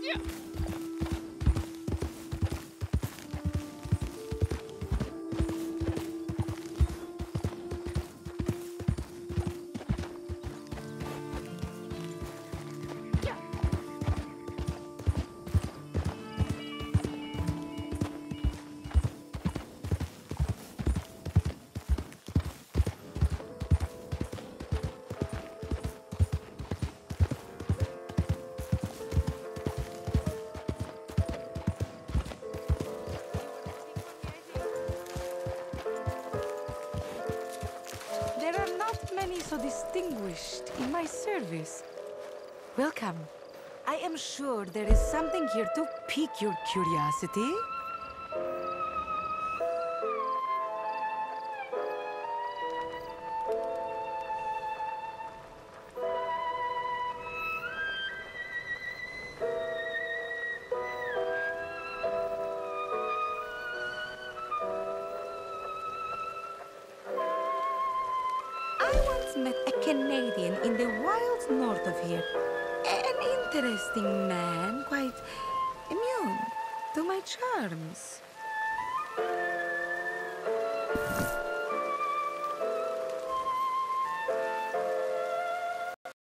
There are not many so distinguished in my service. Welcome. I am sure there is something here to pique your curiosity. I once met a Canadian in the wilds north of here. An interesting man, quite immune to my charms.